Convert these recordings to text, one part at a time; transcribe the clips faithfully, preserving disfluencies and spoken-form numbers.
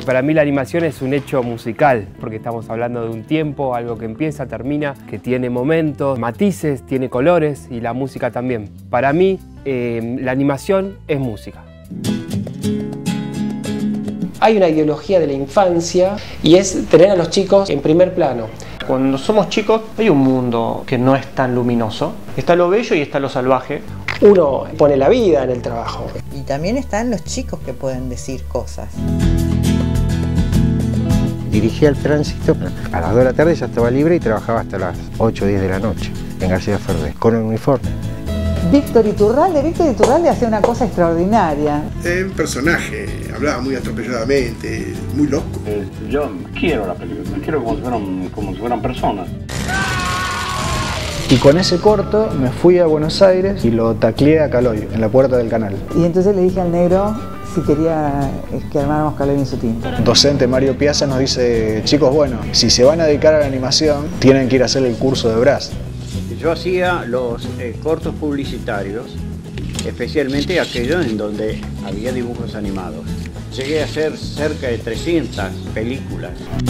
Para mí la animación es un hecho musical, porque estamos hablando de un tiempo, algo que empieza, termina, que tiene momentos, matices, tiene colores y la música también. Para mí, eh, la animación es música. Hay una ideología de la infancia y es tener a los chicos en primer plano. Cuando somos chicos hay un mundo que no es tan luminoso. Está lo bello y está lo salvaje. Uno pone la vida en el trabajo. Y también están los chicos que pueden decir cosas. Dirigía el tránsito, a las dos de la tarde ya estaba libre y trabajaba hasta las ocho o diez de la noche en García Ferré, con el uniforme. Víctor Iturralde, Víctor Iturralde hacía una cosa extraordinaria. El personaje hablaba muy atropelladamente, muy loco. Eh, yo quiero la película, quiero como si fueran, como si fueran personas. Y con ese corto me fui a Buenos Aires y lo tacleé a Caloy, en la puerta del canal. Y entonces le dije al negro si quería que armáramos Caloy en su tinta. Docente Mario Piazza nos dice, chicos, bueno, si se van a dedicar a la animación, tienen que ir a hacer el curso de Brass. Yo hacía los eh, cortos publicitarios, especialmente aquellos en donde había dibujos animados. Llegué a hacer cerca de trescientas películas.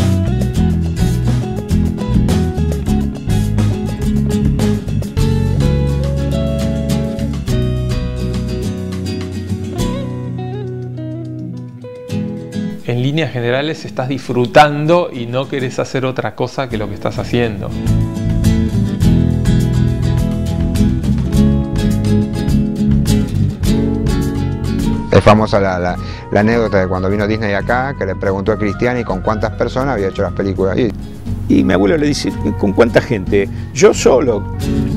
En líneas generales estás disfrutando y no querés hacer otra cosa que lo que estás haciendo. Es famosa la, la, la anécdota de cuando vino Disney acá, que le preguntó a Cristiani con cuántas personas había hecho las películas. Y, y mi abuelo le dice, ¿con cuánta gente? Yo solo.